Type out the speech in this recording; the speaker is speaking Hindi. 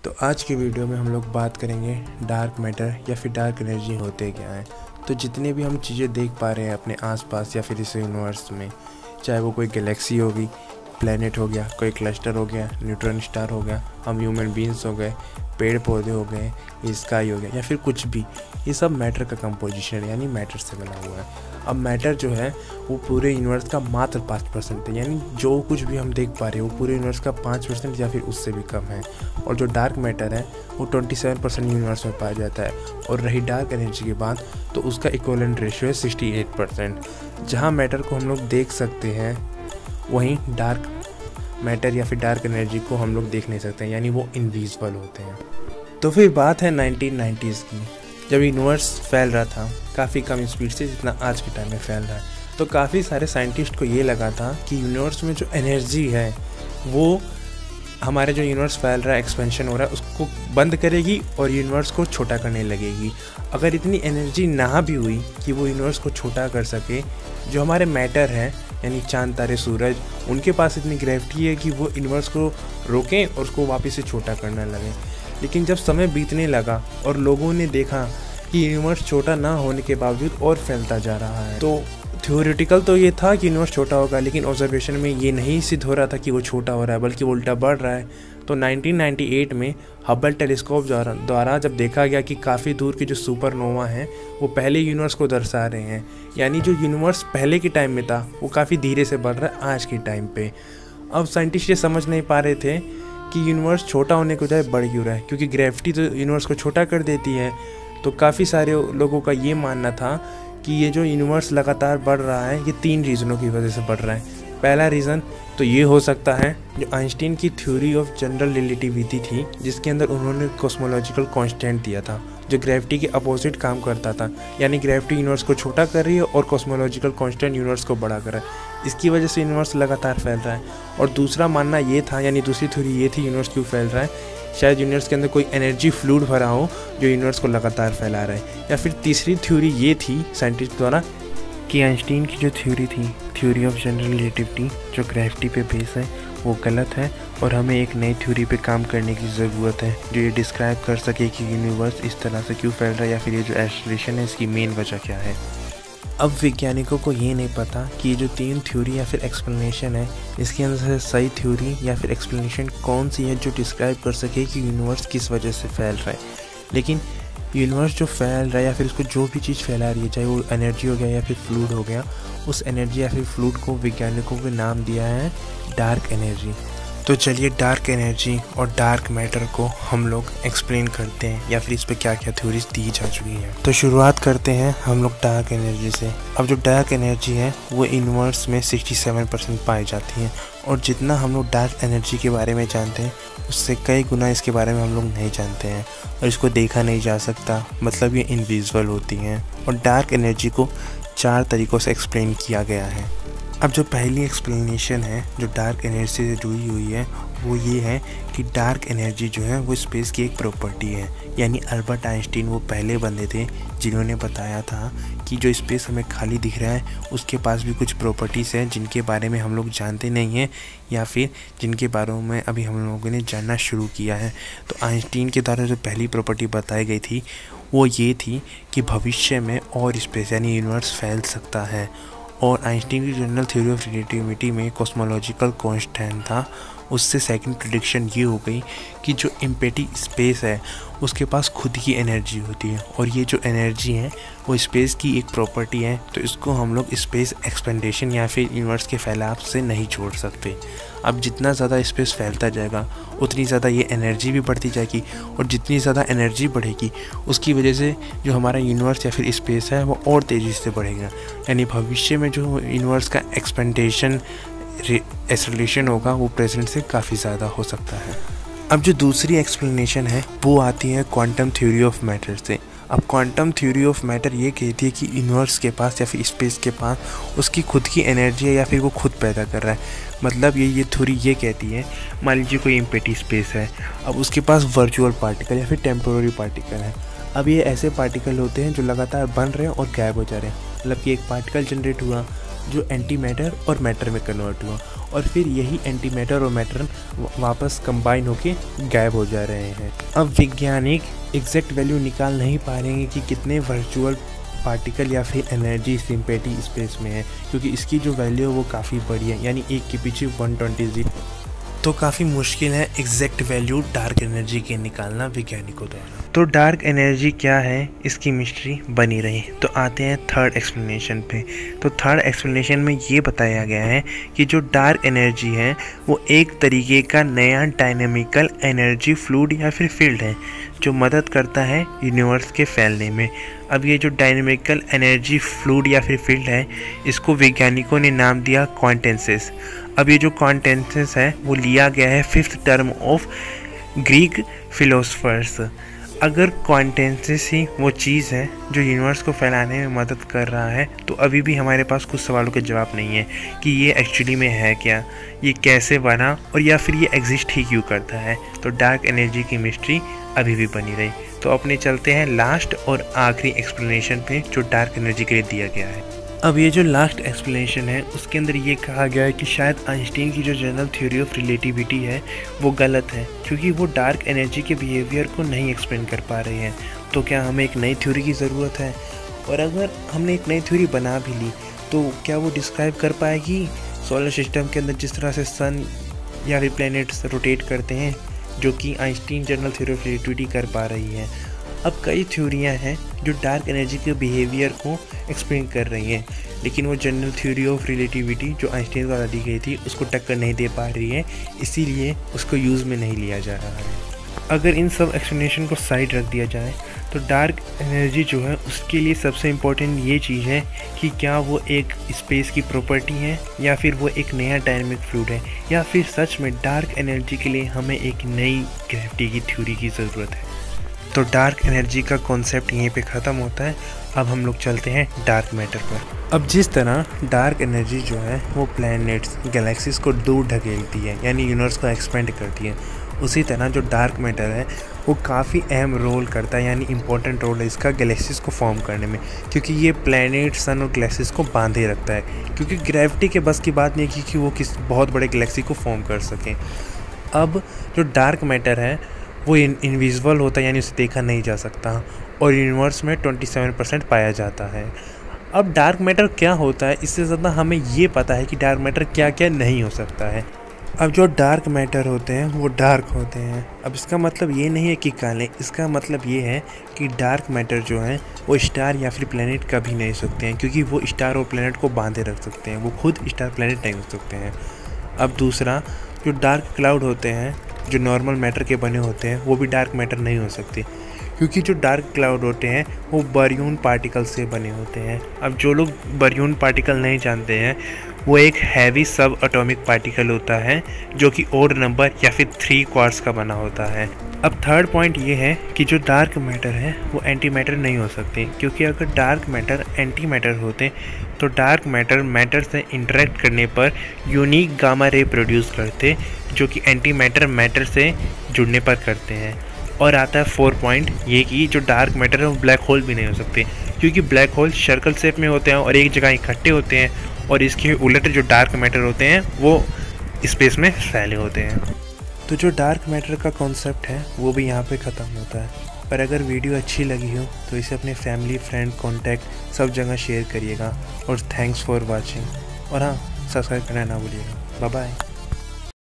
तो आज की वीडियो में हम लोग बात करेंगे डार्क मैटर या फिर डार्क एनर्जी होते क्या हैं। तो जितने भी हम चीज़ें देख पा रहे हैं अपने आसपास या फिर इस यूनिवर्स में, चाहे वो कोई गैलेक्सी होगी, प्लेनेट हो गया, कोई क्लस्टर हो गया, न्यूट्रॉन स्टार हो गया, हम ह्यूमन बींग्स हो गए, पेड़ पौधे हो गए, स्काई हो गया या फिर कुछ भी, ये सब मैटर का कंपोजिशन यानी मैटर से बना हुआ है। अब मैटर जो है वो पूरे यूनिवर्स का मात्र 5% है, यानी जो कुछ भी हम देख पा रहे हैं वो पूरे यूनिवर्स का 5% या फिर उससे भी कम है। और जो डार्क मैटर है वो 27% यूनिवर्स में पाया जाता है। और रही डार्क एनर्जी की बात तो उसका इक्विवेलेंट रेशियो है 68%। जहाँ मैटर को हम लोग देख सकते हैं वहीं डार्क मैटर या फिर डार्क एनर्जी को हम लोग देख नहीं सकते हैं, यानी वो इनविजिबल होते हैं। तो फिर बात है 1990s की, जब यूनिवर्स फैल रहा था काफ़ी कम स्पीड से जितना आज के टाइम में फैल रहा है। तो काफ़ी सारे साइंटिस्ट को ये लगा था कि यूनिवर्स में जो एनर्जी है वो हमारे जो यूनिवर्स फैल रहा है, एक्सपेंशन हो रहा है, उसको बंद करेगी और यूनिवर्स को छोटा करने लगेगी। अगर इतनी एनर्जी ना भी हुई कि वो यूनिवर्स को छोटा कर सके, जो हमारे मैटर है यानी चांद तारे सूरज, उनके पास इतनी ग्रेविटी है कि वो यूनिवर्स को रोकें और उसको वापस से छोटा करने लगे। लेकिन जब समय बीतने लगा और लोगों ने देखा कि यूनिवर्स छोटा ना होने के बावजूद और फैलता जा रहा है, तो थ्योरेटिकल तो ये था कि यूनिवर्स छोटा होगा, लेकिन ऑब्जर्वेशन में ये नहीं सिद्ध हो रहा था कि वो छोटा हो रहा है, बल्कि उल्टा बढ़ रहा है। तो 1998 में हबल टेलीस्कोप द्वारा जब देखा गया कि काफ़ी दूर की जो सुपरनोवा हैं वो पहले यूनिवर्स को दर्शा रहे हैं, यानी जो यूनिवर्स पहले के टाइम में था वो काफ़ी धीरे से बढ़ रहा है आज के टाइम पे। अब साइंटिस्ट ये समझ नहीं पा रहे थे कि यूनिवर्स छोटा होने के बजाय बढ़ क्यों रहा है, क्योंकि ग्रेविटी तो यूनिवर्स को छोटा कर देती है। तो काफ़ी सारे लोगों का ये मानना था कि ये जो यूनिवर्स लगातार बढ़ रहा है ये 3 रीज़नों की वजह से बढ़ रहा है। पहला रीज़न तो ये हो सकता है जो आइंस्टीन की थ्योरी ऑफ जनरल रिलेटिविटी थी, जिसके अंदर उन्होंने कॉस्मोलॉजिकल कांस्टेंट दिया था जो ग्रेविटी के अपोजिट काम करता था, यानी ग्रेविटी यूनिवर्स को छोटा कर रही है और कॉस्मोलॉजिकल कांस्टेंट यूनिवर्स को बड़ा कर रहा है। इसकी वजह से यूनिवर्स लगातार फैल रहा है। और दूसरा मानना ये था, यानी दूसरी थ्योरी ये थी यूनिवर्स क्यों फैल रहा है, शायद यूनिवर्स के अंदर कोई एनर्जी फ्लूइड भरा हो जो यूनिवर्स को लगातार फैला रहा है। या फिर तीसरी थ्योरी ये थी साइंटिस्ट द्वारा कि आइंस्टीन की जो थ्योरी थी, थ्योरी ऑफ जनरल रिलेटिविटी, जो ग्रेविटी पे बेस है, वो गलत है और हमें एक नई थ्योरी पे काम करने की ज़रूरत है जो ये डिस्क्राइब कर सके कि यूनिवर्स इस तरह से क्यों फैल रहा है या फिर ये जो एक्सेलरेशन है इसकी मेन वजह क्या है। अब वैज्ञानिकों को ये नहीं पता कि ये जो 3 थ्योरी या फिर एक्सप्लेनेशन है इसके अंदर से सही थ्योरी या फिर एक्सप्लेनेशन कौन सी है जो डिस्क्राइब कर सके कि यूनिवर्स किस वजह से फैल रहा है। लेकिन यूनिवर्स जो फैल रहा है या फिर उसको जो भी चीज़ फैला रही है, चाहे वो एनर्जी हो गया या फिर फ्लूइड हो गया, उस एनर्जी या फिर फ्लूइड को वैज्ञानिकों ने नाम दिया है डार्क एनर्जी। तो चलिए डार्क एनर्जी और डार्क मैटर को हम लोग एक्सप्लेन करते हैं या फिर इस पर क्या क्या थ्योरीज दी जा चुकी हैं। तो शुरुआत करते हैं हम लोग डार्क एनर्जी से। अब जो डार्क एनर्जी है वो यूनिवर्स में 67% पाई जाती है और जितना हम लोग डार्क एनर्जी के बारे में जानते हैं उससे कई गुना इसके बारे में हम लोग नहीं जानते हैं और इसको देखा नहीं जा सकता, मतलब ये इनविजिबल होती हैं। और डार्क एनर्जी को 4 तरीक़ों से एक्सप्लेन किया गया है। अब जो पहली एक्सप्लेनेशन है जो डार्क एनर्जी से जुड़ी हुई है वो ये है कि डार्क एनर्जी जो है वो स्पेस की एक प्रॉपर्टी है, यानी अल्बर्ट आइंस्टीन वो पहले बंदे थे जिन्होंने बताया था कि जो स्पेस हमें खाली दिख रहा है उसके पास भी कुछ प्रॉपर्टीज़ हैं जिनके बारे में हम लोग जानते नहीं हैं या फिर जिनके बारे में अभी हम लोगों ने जानना शुरू किया है। तो आइंस्टीन के द्वारा जो पहली प्रॉपर्टी बताई गई थी वो ये थी कि भविष्य में और स्पेस यानी यूनिवर्स फैल सकता है। और आइंस्टीन की जनरल थ्योरी ऑफ रिलेटिविटी में कॉस्मोलॉजिकल कांस्टेंट था, उससे सेकंड प्रेडिक्शन ये हो गई कि जो एम्प्टी स्पेस है उसके पास खुद की एनर्जी होती है और ये जो एनर्जी है वो स्पेस की एक प्रॉपर्टी है। तो इसको हम लोग स्पेस एक्सपेंडेशन या फिर यूनिवर्स के फैलाव से नहीं छोड़ सकते। अब जितना ज़्यादा स्पेस फैलता जाएगा उतनी ज़्यादा ये एनर्जी भी बढ़ती जाएगी और जितनी ज़्यादा एनर्जी बढ़ेगी उसकी वजह से जो हमारा यूनिवर्स या फिर स्पेस है वो और तेज़ी से बढ़ेगा, यानी भविष्य में जो यूनिवर्स का एक्सपेंडेशन एक्सेलरेशन होगा वो प्रेजेंट से काफ़ी ज़्यादा हो सकता है। अब जो दूसरी एक्सप्लेनेशन है वो आती है क्वांटम थ्योरी ऑफ मैटर से। अब क्वांटम थ्योरी ऑफ मैटर ये कहती है कि यूनिवर्स के पास या फिर स्पेस के पास उसकी खुद की एनर्जी है या फिर वो खुद पैदा कर रहा है। मतलब ये थ्योरी ये कहती है, मान लीजिए कोई एम्प्टी स्पेस है, अब उसके पास वर्चुअल पार्टिकल या फिर टेम्पोररी पार्टिकल है। अब ये ऐसे पार्टिकल होते हैं जो लगातार बन रहे हैं और गायब हो जा रहे हैं। मतलब कि एक पार्टिकल जनरेट हुआ जो एंटी मैटर और मैटर में कन्वर्ट हुआ और फिर यही एंटी मैटर और मैटर वापस कंबाइन होके गायब हो जा रहे हैं। अब वैज्ञानिक एग्जैक्ट वैल्यू निकाल नहीं पा रहे हैं कि कितने वर्चुअल पार्टिकल या फिर एनर्जी सिंपेटी स्पेस में है, क्योंकि इसकी जो वैल्यू है वो काफ़ी बड़ी है, यानी एक के पीछे 120। तो काफ़ी मुश्किल है एग्जैक्ट वैल्यू डार्क एनर्जी के निकालना वैज्ञानिकों द्वारा। तो डार्क एनर्जी क्या है, इसकी मिस्ट्री बनी रही। तो आते हैं थर्ड एक्सप्लेनेशन पे। तो थर्ड एक्सप्लेनेशन में ये बताया गया है कि जो डार्क एनर्जी है वो एक तरीके का नया डायनेमिकल एनर्जी फ्लूइड या फिर फील्ड है जो मदद करता है यूनिवर्स के फैलने में। अब ये जो डायनेमिकल एनर्जी फ्लूइड या फिर फील्ड है, इसको वैज्ञानिकों ने नाम दिया क्वांटेंसेस। अब ये जो क्वांटेंसेस है वो लिया गया है 5th term of Greek philosophers. अगर क्वांटेंसेस ही वो चीज़ है जो यूनिवर्स को फैलाने में मदद कर रहा है, तो अभी भी हमारे पास कुछ सवालों के जवाब नहीं है कि ये एक्चुअली में है क्या, ये कैसे बना, और या फिर ये एग्जिस्ट ही क्यों करता है। तो डार्क एनर्जी की मिस्ट्री अभी भी बनी रही। तो अपने चलते हैं लास्ट और आखिरी एक्सप्लेनेशन पे जो डार्क एनर्जी के लिए दिया गया है। अब ये जो लास्ट एक्सप्लेनेशन है उसके अंदर ये कहा गया है कि शायद आइंस्टीन की जो जनरल थ्योरी ऑफ रिलेटिविटी है वो गलत है, क्योंकि वो डार्क एनर्जी के बिहेवियर को नहीं एक्सप्लेन कर पा रहे हैं। तो क्या हमें एक नई थ्योरी की ज़रूरत है? और अगर हमने एक नई थ्योरी बना भी ली तो क्या वो डिस्क्राइब कर पाएगी सोलर सिस्टम के अंदर जिस तरह से सन या फिर प्लैनेट्स रोटेट करते हैं, जो कि Einstein general theory of relativity कर पा रही है। अब कई थ्योरियां हैं जो डार्क एनर्जी के बिहेवियर को एक्सप्लेन कर रही हैं, लेकिन वो जनरल थ्योरी ऑफ रिलेटिविटी जो आइंस्टीन द्वारा दी गई थी उसको टक्कर नहीं दे पा रही है, इसीलिए उसको यूज़ में नहीं लिया जा रहा है। अगर इन सब एक्सप्लेनेशन को साइड रख दिया जाए तो डार्क एनर्जी जो है उसके लिए सबसे इम्पोर्टेंट ये चीज़ है कि क्या वो एक स्पेस की प्रॉपर्टी है या फिर वो एक नया डायनेमिक फ्लूइड है, या फिर सच में डार्क एनर्जी के लिए हमें एक नई ग्रेविटी की थ्योरी की ज़रूरत है। तो डार्क एनर्जी का कॉन्सेप्ट यहीं पे ख़त्म होता है। अब हम लोग चलते हैं डार्क मैटर पर। अब जिस तरह डार्क एनर्जी जो है वो प्लैनेट्स गैलेक्सीज को दूर ढकेलती है, यानी यूनिवर्स को एक्सपेंड करती है, उसी तरह जो डार्क मैटर है वो काफ़ी अहम रोल करता है, यानी इंपॉर्टेंट रोल है इसका गैलेक्सीज को फॉर्म करने में, क्योंकि ये प्लैनेट सन और गैलेक्सीज को बांधे रखता है। क्योंकि ग्रेविटी के बस की बात नहीं है कि वो किस बहुत बड़े गैलेक्सी को फॉर्म कर सकें। अब जो डार्क मैटर है वो इनविजिबल होता है, यानी उसे देखा नहीं जा सकता, और यूनिवर्स में 27% पाया जाता है। अब डार्क मैटर क्या होता है, इससे ज़्यादा हमें ये पता है कि डार्क मैटर क्या क्या नहीं हो सकता है। अब जो डार्क मैटर होते हैं वो डार्क होते हैं। अब इसका मतलब ये नहीं है कि काले, इसका मतलब ये है कि डार्क मैटर जो है वो स्टार या फिर प्लैनेट कभी नहीं हो सकते हैं, क्योंकि वो स्टार और प्लैनेट को बांधे रख सकते हैं, वो खुद स्टार प्लैनेट नहीं हो सकते हैं। अब दूसरा, जो डार्क क्लाउड होते हैं जो नॉर्मल मैटर के बने होते हैं वो भी डार्क मैटर नहीं हो सकते, क्योंकि जो डार्क क्लाउड होते हैं वो बारियन पार्टिकल से बने होते हैं। अब जो लोग बारियन पार्टिकल नहीं जानते हैं, वो एक हैवी सब एटॉमिक पार्टिकल होता है जो कि ओड नंबर या फिर 3 क्वार्ट्स का बना होता है। अब थर्ड पॉइंट ये है कि जो डार्क मैटर है वो एंटी मैटर नहीं हो सकते, क्योंकि अगर डार्क मैटर एंटी मैटर होते तो डार्क मैटर से इंटरेक्ट करने पर यूनिक गामा रे प्रोड्यूस करते, जो कि एंटी मैटर से जुड़ने पर करते हैं। और आता है 4 पॉइंट, ये कि जो डार्क मैटर है वो ब्लैक होल भी नहीं हो सकते, क्योंकि ब्लैक होल सर्कल शेप में होते हैं और एक जगह इकट्ठे होते हैं, और इसके उलट जो डार्क मैटर होते हैं वो स्पेस में फैले होते हैं। तो जो डार्क मैटर का कॉन्सेप्ट है वो भी यहाँ पे ख़त्म होता है। पर अगर वीडियो अच्छी लगी हो तो इसे अपने फैमिली, फ्रेंड, कॉन्टैक्ट सब जगह शेयर करिएगा। और थैंक्स फॉर वॉचिंग। और हाँ, सब्सक्राइब करना ना भूलिएगा। Bye bye.